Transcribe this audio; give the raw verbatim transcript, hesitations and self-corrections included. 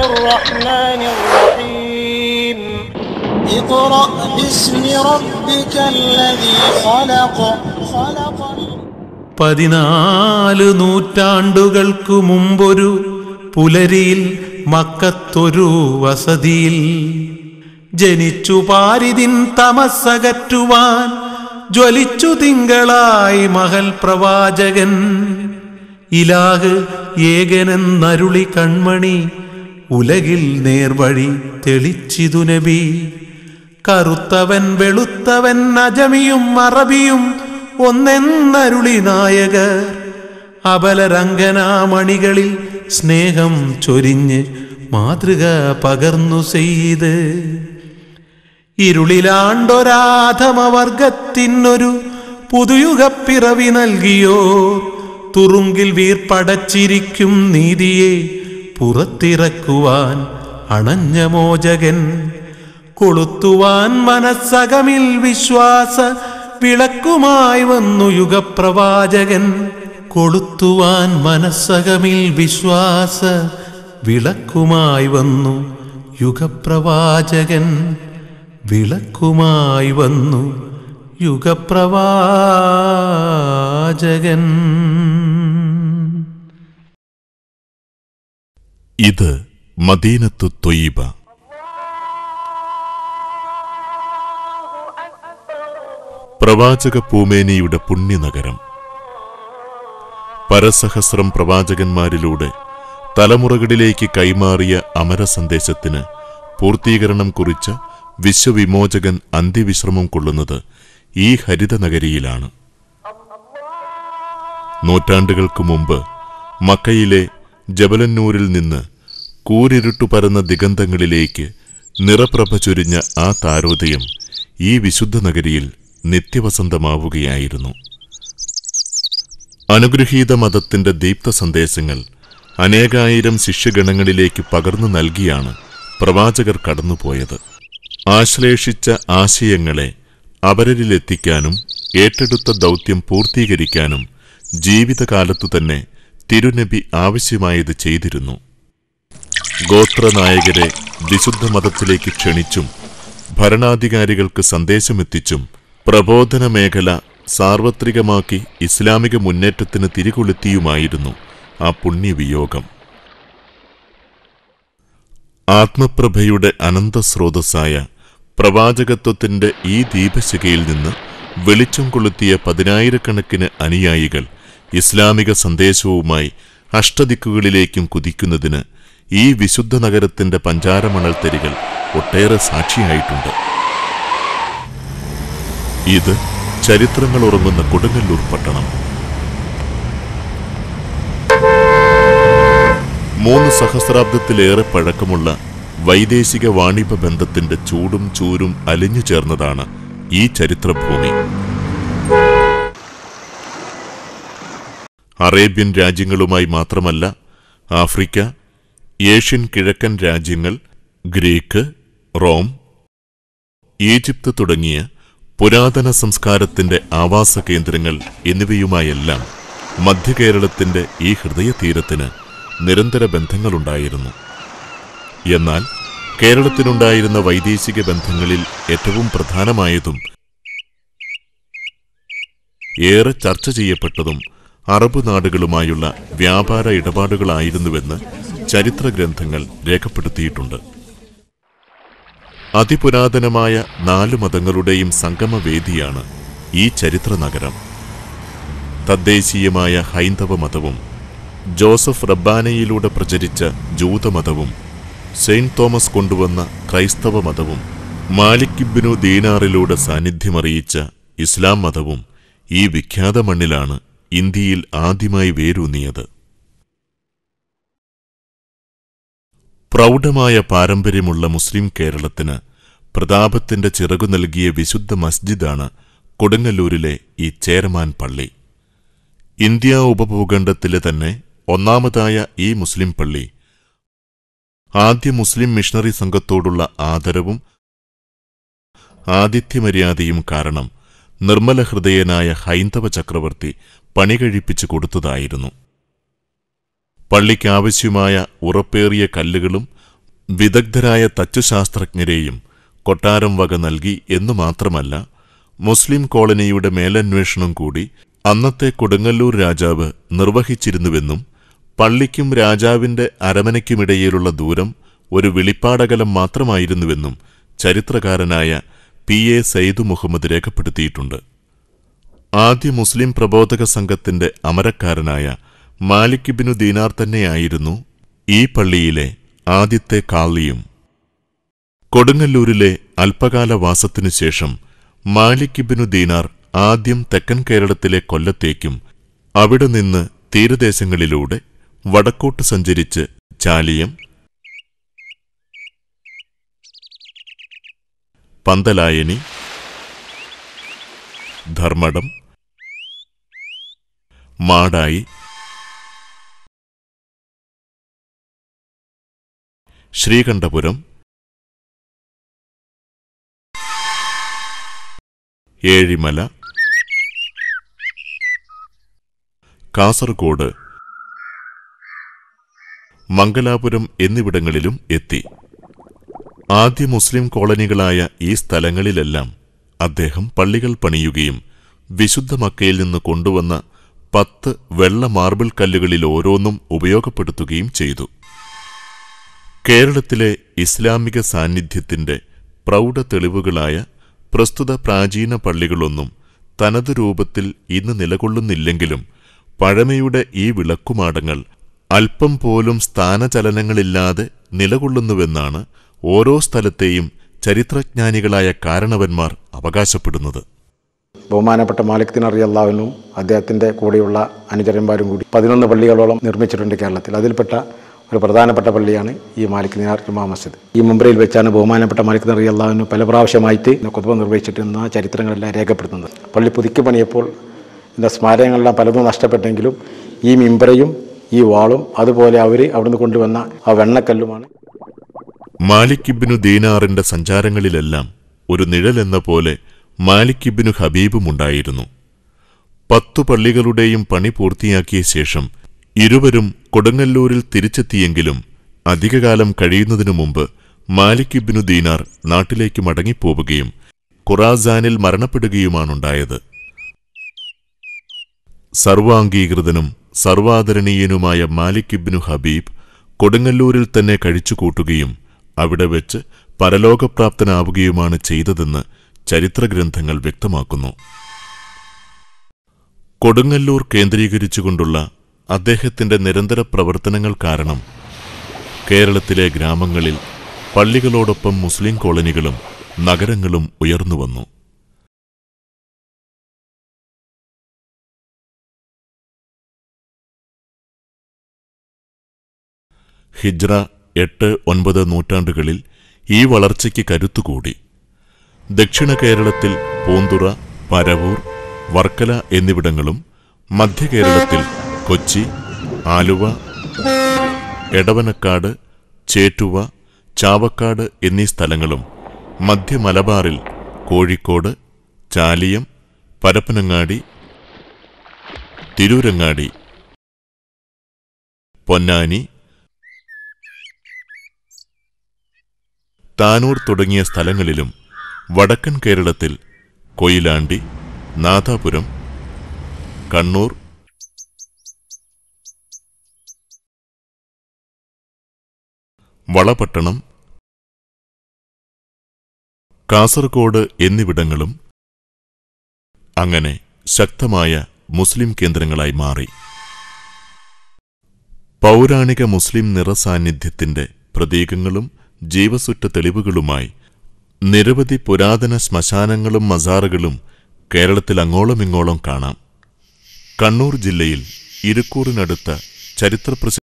الرحمن الرحيم اقرأ باسم ربك الذي خلق خلق പതിനാല് നൂറ്റാണ്ടുകൾക്കു മുമ്പൊരു പുലരിയിൽ മക്കത്തൊരു വസതിയിൽ ജനിച്ചു പാരിതിൻ തമസ്സകറ്റുവാൻ ജ്വലിച്ചു തിങ്കളായി മഹൽ പ്രവാചകൻ. ഇലാഹ് ഏകനെന്നരുളി കൺമണി ഉലകിൽ നേർവഴി തെളിച്ചിതു നബി. കറുത്തവൻ വെളുത്തവൻ അജമിയും അറബിയും ഒന്നെന്നരുളി നായകർ. അബലരംഗനാമണികളിൽ സ്നേഹം ചൊരിഞ്ഞ് മാതൃക പകർന്നു ചെയ്ത് ഇരുളിലാണ്ടൊരാധമവർഗത്തിനൊരു പുതുയുഗപ്പിറവി നൽകിയോ. തുറുങ്കിൽ വീർപ്പടച്ചിരിക്കും നീതിയെ പുറത്തിറക്കുവാൻ അണഞ്ഞ മോചകൻ. കൊളുത്തുവാൻ മനസ്സകമിൽ വിശ്വാസ വിളക്കുമായി വന്നു യുഗപ്രവാചകൻ. കൊളുത്തുവാൻ മനസ്സകമിൽ വിശ്വാസ വിളക്കുമായി വന്നു യുഗപ്രവാചകൻ. വിളക്കുമായി വന്നു യുഗപ്രവാചകൻ. ഇത് മദീനത്തു ത്വയ്യിബ. പ്രവാചക പൂമേനിയുടെ പുണ്യനഗരം. പരസഹസ്രം പ്രവാചകന്മാരിലൂടെ തലമുറകളിലേക്ക് കൈമാറിയ അമരസന്ദേശത്തിന് പൂർത്തീകരണം കുറിച്ച വിശ്വവിമോചകൻ അന്ത്യവിശ്രമം കൊള്ളുന്നത് ഈ ഹരിതനഗരിയിലാണ്. നൂറ്റാണ്ടുകൾക്ക് മുമ്പ് മക്കയിലെ ജബലന്നൂരിൽ നിന്ന് കൂരിരുട്ടു പരന്ന ദിഗന്ധങ്ങളിലേക്ക് നിറപ്രഭ ചൊരിഞ്ഞ ആ താരോദയം ഈ വിശുദ്ധ നഗരിയിൽ നിത്യവസന്തമാവുകയായിരുന്നു. അനുഗ്രഹീത മതത്തിന്റെ ദീപ്ത സന്ദേശങ്ങൾ അനേകായിരം ശിഷ്യഗണങ്ങളിലേക്ക് പകർന്നു നൽകിയാണ് പ്രവാചകർ കടന്നുപോയത്. ആശ്ലേഷിച്ച ആശയങ്ങളെ അവരിലെത്തിക്കാനും ഏറ്റെടുത്ത ദൗത്യം പൂർത്തീകരിക്കാനും ജീവിതകാലത്തു തന്നെ തിരുനബി ആവശ്യമായത് ചെയ്തിരുന്നു. ഗോത്രനായകരെ വിശുദ്ധ മതത്തിലേക്ക് ക്ഷണിച്ചും ഭരണാധികാരികൾക്ക് സന്ദേശമെത്തിച്ചും പ്രബോധന മേഖല സാർവത്രികമാക്കി ഇസ്ലാമിക മുന്നേറ്റത്തിന് തിരികൊളുത്തിയുമായിരുന്നു ആ പുണ്യവിയോഗം. ആത്മപ്രഭയുടെ അനന്തസ്രോതസ്സായ പ്രവാചകത്വത്തിന്റെ ഈ ദീപശിഖയിൽ നിന്ന് വെളിച്ചം കൊളുത്തിയ പതിനായിരക്കണക്കിന് അനുയായികൾ ഇസ്ലാമിക സന്ദേശവുമായി അഷ്ടദിക്കുകളിലേക്കും കുതിക്കുന്നതിന് ഈ വിശുദ്ധ നഗരത്തിന്റെ പഞ്ചാരമണൽത്തരികൾ ഒട്ടേറെ സാക്ഷിയായിട്ടുണ്ട്. ഇത് ചരിത്രങ്ങൾ ഉറങ്ങുന്ന കൊടുങ്ങല്ലൂർ പട്ടണം. മൂന്ന് സഹസ്രാബ്ദത്തിലേറെ പഴക്കമുള്ള വൈദേശിക വാണിഭ ബന്ധത്തിന്റെ ചൂടും ചൂരും അലിഞ്ഞു ചേർന്നതാണ് ഈ ചരിത്രഭൂമി. അറേബ്യൻ രാജ്യങ്ങളുമായി മാത്രമല്ല, ആഫ്രിക്ക, ഏഷ്യൻ കിഴക്കൻ രാജ്യങ്ങൾ, ഗ്രീക്ക്, റോം, ഈജിപ്ത് തുടങ്ങിയ പുരാതന സംസ്കാരത്തിന്റെ ആവാസ കേന്ദ്രങ്ങൾ എന്നിവയുമായെല്ലാം മധ്യകേരളത്തിന്റെ ഈ ഹൃദയതീരത്തിന് നിരന്തര ബന്ധങ്ങളുണ്ടായിരുന്നു. എന്നാൽ കേരളത്തിനുണ്ടായിരുന്ന വൈദേശിക ബന്ധങ്ങളിൽ ഏറ്റവും പ്രധാനമായതും ഏറെ ചർച്ച ചെയ്യപ്പെട്ടതും അറബ് നാടുകളുമായുള്ള വ്യാപാര ഇടപാടുകളായിരുന്നുവെന്ന് ചരിത്രഗ്രന്ഥങ്ങൾ രേഖപ്പെടുത്തിയിട്ടുണ്ട്. അതിപുരാതനമായ നാലു മതങ്ങളുടെയും സംഗമവേദിയാണ് ഈ ചരിത്ര നഗരം. തദ്ദേശീയമായ ഹൈന്ദവ മതവും ജോസഫ് റബ്ബാനയിലൂടെ പ്രചരിച്ച ജൂതമതവും സെയിന്റ് തോമസ് കൊണ്ടുവന്ന ക്രൈസ്തവ മതവും മാലിക് ഇബ്നു ദീനാറിലൂടെ സാന്നിധ്യമറിയിച്ച ഇസ്ലാം മതവും ഈ വിഖ്യാത മണ്ണിലാണ് ഇന്ത്യയിൽ ആദ്യമായി വേരൂന്നിയത്. പ്രൗഢമായ പാരമ്പര്യമുള്ള മുസ്ലിം കേരളത്തിന് പ്രതാപത്തിന്റെ ചിറകു നൽകിയ വിശുദ്ധ മസ്ജിദാണ് കൊടുങ്ങല്ലൂരിലെ ഈ ചേരമാൻ പള്ളി. ഇന്ത്യ ഉപഭൂഖണ്ഡത്തിലെ തന്നെ ഒന്നാമതായ ഈ മുസ്ലിം പള്ളി ആദ്യ മുസ്ലിം മിഷണറി സംഘത്തോടുള്ള ആദരവും ആതിഥ്യമര്യാദയും കാരണം നിർമ്മലഹൃദയനായ ഹൈന്ദവ ചക്രവർത്തി പണികഴിപ്പിച്ചു കൊടുത്തതായിരുന്നു. പള്ളിക്കാവശ്യമായ ഉറപ്പേറിയ കല്ലുകളും വിദഗ്ധരായ തച്ചുശാസ്ത്രജ്ഞരെയും കൊട്ടാരം വക നൽകി എന്നു മാത്രമല്ല, മുസ്ലിം കോളനിയുടെ മേലന്വേഷണം കൂടി അന്നത്തെ കൊടുങ്ങല്ലൂർ രാജാവ് നിർവഹിച്ചിരുന്നുവെന്നും പള്ളിക്കും രാജാവിന്റെ അരമനയ്ക്കുമിടയിലുള്ള ദൂരം ഒരു വിളിപ്പാടകലം മാത്രമായിരുന്നുവെന്നും ചരിത്രകാരനായ പി എ സയ്യിദ് മുഹമ്മദ് രേഖപ്പെടുത്തിയിട്ടുണ്ട്. ആദ്യ മുസ്ലിം പ്രബോധക സംഘത്തിന്റെ അമരക്കാരനായ മാലിക് ഇബ്നു ദീനാർ തന്നെയായിരുന്നു ഈ പള്ളിയിലെ ആദ്യത്തെ കാളിയും. കൊടുങ്ങല്ലൂരിലെ അല്പകാല വാസത്തിനുശേഷം മാലിക് ഇബ്നു ദീനാർ ആദ്യം തെക്കൻ കേരളത്തിലെ കൊല്ലത്തേക്കും അവിടെ നിന്ന് തീരദേശങ്ങളിലൂടെ വടക്കോട്ട് സഞ്ചരിച്ച് ചാലിയം, പന്തലായനി, ധർമ്മടം, മാടായി, ശ്രീകണ്ഠപുരം, ഏഴിമല, കാസർഗോഡ്, മംഗലാപുരം എന്നിവിടങ്ങളിലും എത്തി. ആദ്യ മുസ്ലിം കോളനികളായ ഈ സ്ഥലങ്ങളിലെല്ലാം അദ്ദേഹം പള്ളികൾ പണിയുകയും വിശുദ്ധ മക്കയിൽ നിന്ന് കൊണ്ടുവന്ന പത്ത് വെള്ള മാർബിൾ കല്ലുകളിൽ ഓരോന്നും ഉപയോഗപ്പെടുത്തുകയും ചെയ്തു. കേരളത്തിലെ ഇസ്ലാമിക സാന്നിധ്യത്തിന്റെ പ്രൗഢ തെളിവുകളായ പ്രസ്തുത പ്രാചീന പള്ളികളൊന്നും തനത് രൂപത്തിൽ ഇന്ന് നിലകൊള്ളുന്നില്ലെങ്കിലും പഴമയുടെ ഈ വിളക്കുമാടങ്ങൾ അല്പം പോലും സ്ഥാനചലനങ്ങളില്ലാതെ നിലകൊള്ളുന്നുവെന്നാണ് ഓരോ സ്ഥലത്തെയും ചരിത്രജ്ഞാനികളായ കാരണവന്മാർ അവകാശപ്പെടുന്നത്. ബഹുമാനപ്പെട്ട മാലിക് ദീനാർ റളിയല്ലാഹു അൻഹു അദ്ദേഹത്തിൻ്റെ കൂടെയുള്ള അനുചരന്മാരും കൂടി പതിനൊന്ന് പള്ളികളോളം നിർമ്മിച്ചിട്ടുണ്ട് കേരളത്തിൽ. അതിൽപ്പെട്ട ഒരു പ്രധാനപ്പെട്ട പള്ളിയാണ് ഈ മാലിക് ദീനാർ ജുമാ മസ്ജിദ്. ഈ മുംബൈയിൽ വെച്ചാണ് ബഹുമാനപ്പെട്ട മാലിക് ദീനാർ റളിയല്ലാഹു അൻഹു പല പ്രാവശ്യമായിട്ട് ഖുത്ബ നിർവഹിച്ചിട്ടുന്ന ചരിത്രങ്ങളെല്ലാം രേഖപ്പെടുത്തുന്നത്. പള്ളി പുതുക്കി പണിയപ്പോൾ ഇതിൻ്റെ സ്മാരകങ്ങളെല്ലാം പലതും നഷ്ടപ്പെട്ടെങ്കിലും ഈ മിമ്പറയും ഈ വാളും അതുപോലെ അവർ അവിടുന്ന് കൊണ്ടുവന്ന ആ വെണ്ണക്കല്ലുമാണ്. മാലിക് ഇബ്നു ദീനാറിന്റെ സഞ്ചാരങ്ങളിലെല്ലാം ഒരു നിഴലെന്ന പോലെ മാലിക് ഇബ്നു ഹബീബും ഉണ്ടായിരുന്നു. പത്തു പള്ളികളുടെയും പണി പൂർത്തിയാക്കിയ ശേഷം ഇരുവരും കൊടുങ്ങല്ലൂരിൽ തിരിച്ചെത്തിയെങ്കിലും അധികകാലം കഴിയുന്നതിനു മുമ്പ് മാലിക് ഇബ്നു ദീനാർ നാട്ടിലേക്ക് മടങ്ങിപ്പോവുകയും ഖുറാസാനിൽ മരണപ്പെടുകയുമാണുണ്ടായത്. സർവാംഗീകൃതനും സർവാദരണീയനുമായ മാലിക് ഇബ്നു ഹബീബ് കൊടുങ്ങല്ലൂരിൽ തന്നെ കഴിച്ചുകൂട്ടുകയും അവിടെ വെച്ച് പരലോകപ്രാപ്തനാവുകയുമാണ് ചെയ്തതെന്ന് ചരിത്രഗ്രന്ഥങ്ങൾ വ്യക്തമാക്കുന്നു. കൊടുങ്ങല്ലൂർ കേന്ദ്രീകരിച്ചുകൊണ്ടുള്ള അദ്ദേഹത്തിന്റെ നിരന്തര പ്രവർത്തനങ്ങൾ കാരണം കേരളത്തിലെ ഗ്രാമങ്ങളിൽ പള്ളികളോടൊപ്പം മുസ്ലിം കോളനികളും നഗരങ്ങളും ഉയർന്നുവന്നു. ഹിജ്റ എട്ട് ഒൻപത് നൂറ്റാണ്ടുകളിൽ ഈ വളർച്ചയ്ക്ക് കരുത്തുകൂടി. ദക്ഷിണ കേരളത്തിൽ പൂന്തുറ, പരവൂർ, വർക്കല എന്നിവിടങ്ങളും മധ്യകേരളത്തിൽ കൊച്ചി, ആലുവ, എടവനക്കാട്, ചേറ്റുവ, ചാവക്കാട് എന്നീ സ്ഥലങ്ങളും മധ്യ മലബാറിൽ കോഴിക്കോട്, ചാലിയം, പരപ്പനങ്ങാടി, തിരൂരങ്ങാടി, പൊന്നാനി, താനൂർ തുടങ്ങിയ സ്ഥലങ്ങളിലും വടക്കൻ കേരളത്തിൽ കൊയിലാണ്ടി, നാഥാപുരം, കണ്ണൂർ, വളപട്ടണം, കാസർഗോഡ് എന്നിവിടങ്ങളും അങ്ങനെ ശക്തമായ മുസ്ലിം കേന്ദ്രങ്ങളായി മാറി. പൗരാണിക മുസ്ലിം നിറസാന്നിധ്യത്തിന്റെ പ്രതീകങ്ങളും ജീവസുറ്റ തെളിവുകളുമായി നിരവധി പുരാതന ശ്മശാനങ്ങളും മസാറുകളും കേരളത്തിൽ അങ്ങോളമിങ്ങോളം കാണാം. കണ്ണൂർ ജില്ലയിൽ ഇരിക്കൂറിനടുത്ത ചരിത്രപ്രസിദ്ധ